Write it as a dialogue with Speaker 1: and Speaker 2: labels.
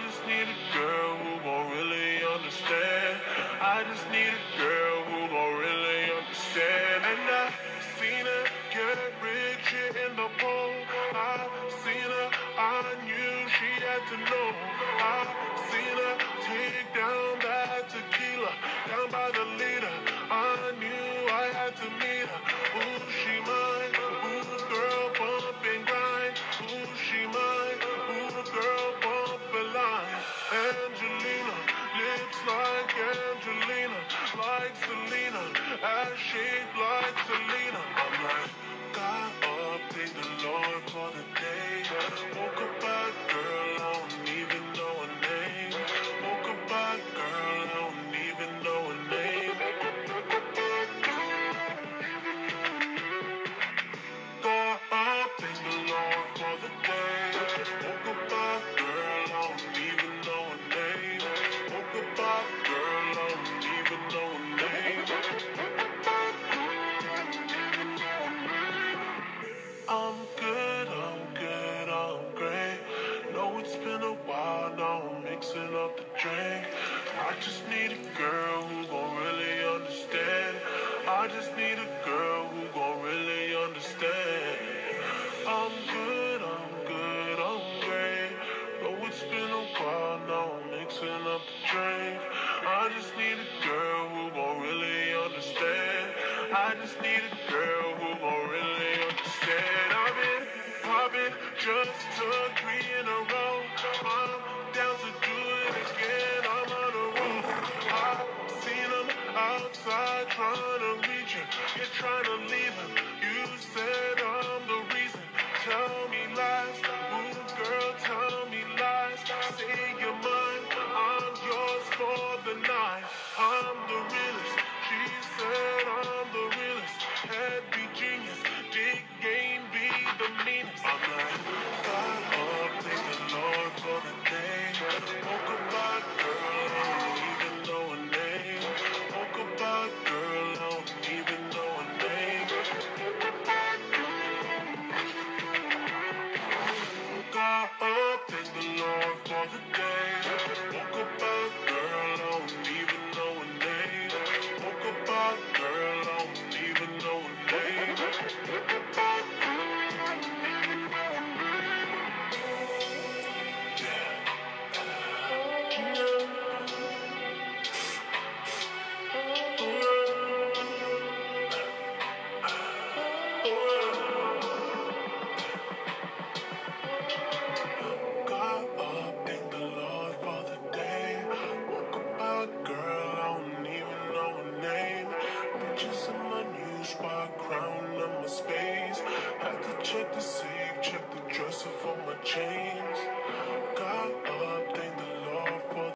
Speaker 1: just need a girl who gon' really understand. I just need a girl who gon' really understand. And I seen her get rich in the pool. I seen her, I knew she had to know. I seen her take down that tequila, down by the leader. I knew I had to meet her. Ooh, she mine. Ooh, girl, bump and grind. Ooh, she mine. Ooh, girl, bump a line. Angelina, lips like Angelina, like Selena, ass shaped like Selena. I'm like, got up, thank the Lord for the day. Woke up by girl, I don't even know her name. Woke up by girl, I don't even know her name. Got up, thank the Lord for the day. Woke up by girl, I don't even know her name. Woke up by girl, I don't even know her name. I'm good, I'm great. Know it's been a while, now I'm mixing up the drink. I just need a girl who gon' really understand. I just need a girl who gon' really understand. I'm good, I'm great. Know it's been a while, now I'm mixing up the drink. I just need a girl who gon' really understand. I just need a girl who gon' really understand. I've been popping, just took 3 in a row. I'm down to do it again, I'm on the road. I've seen them outside trying to reach you, you're trying to leave.